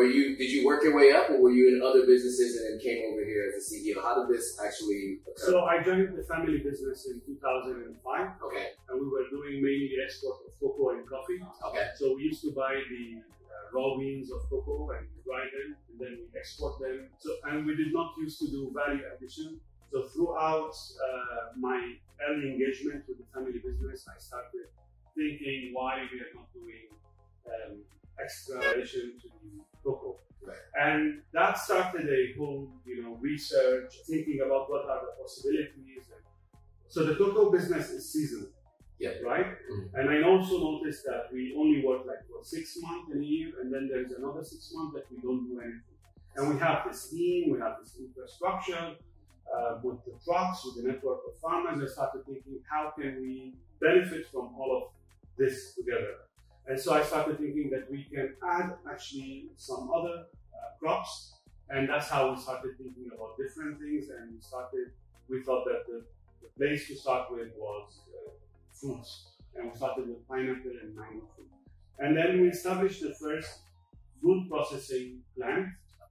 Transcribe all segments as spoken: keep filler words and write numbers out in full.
were you, did you work your way up, or were you in other businesses and then came over here as a C E O? How did this actually occur? So I joined the family business in two thousand five. Okay. And we were doing mainly export of cocoa and coffee. Okay. So we used to buy the uh, raw beans of cocoa and dry them, and then we export them. So, and we did not used to do value addition. So throughout uh, my early engagement with the family business, I started thinking why we are not doing um, extra addition to the cocoa. Right. And that started a whole, you know, research, thinking about what are the possibilities. And so the cocoa business is seasonal, yeah. right? Mm-hmm. And I also noticed that we only work like for six months in a year, and then there's another six months that we don't do anything. And we have this team, we have this infrastructure uh, with the trucks, with the network of farmers. I started thinking, how can we benefit from all of this together? And so I started thinking that we can add actually some other uh, crops, and that's how we started thinking about different things. And we started, we thought that the, the place to start with was uh, fruits, and we started with pineapple and mango fruit. And then we established the first food processing plant.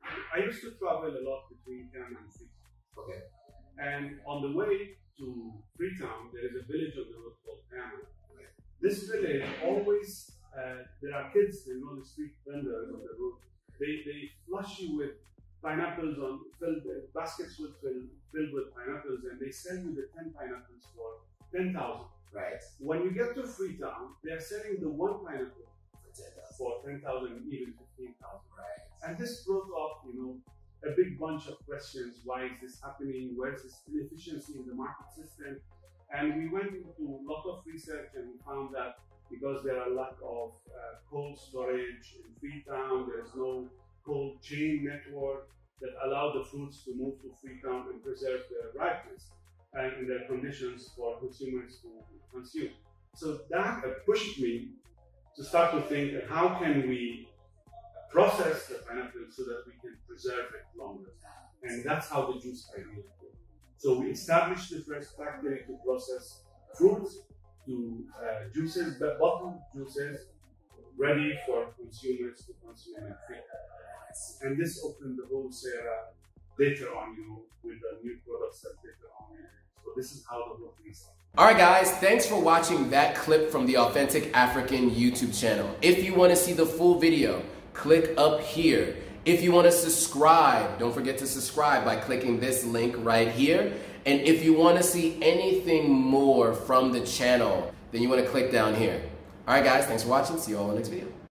I used to travel a lot between Canada and Freetown. Okay. And on the way to Freetown, there is a village on the road called Canada. This village always Uh, there are kids, you know, the street vendors on the road. They they flush you with pineapples on filled uh, baskets with filled, filled with pineapples, and they sell you the ten pineapples for ten thousand. Right. When you get to Freetown, they are selling the one pineapple for ten thousand, even fifteen thousand. Right. And this brought up, you know, a big bunch of questions. Why is this happening? Where is this inefficiency in the market system? And we went into a lot of research, and we found that because there are lack of uh, cold storage in Freetown, there is no cold chain network that allow the fruits to move to Freetown and preserve their ripeness and their conditions for consumers to consume. So that pushed me to start to think, how can we process the pineapple so that we can preserve it longer? And that's how the juice idea came. So we established the first factory to process fruits to uh, juices, but bottled juices ready for consumers to consume in Freetown. And this opened the whole Sierra later on, you know, with the new products that later on. So this is how the whole thing started. All right, guys, thanks for watching that clip from the Authentic African YouTube channel. If you want to see the full video, click up here. If you want to subscribe, don't forget to subscribe by clicking this link right here. And if you want to see anything more from the channel, then you want to click down here. All right, guys, thanks for watching. See you all in the next video.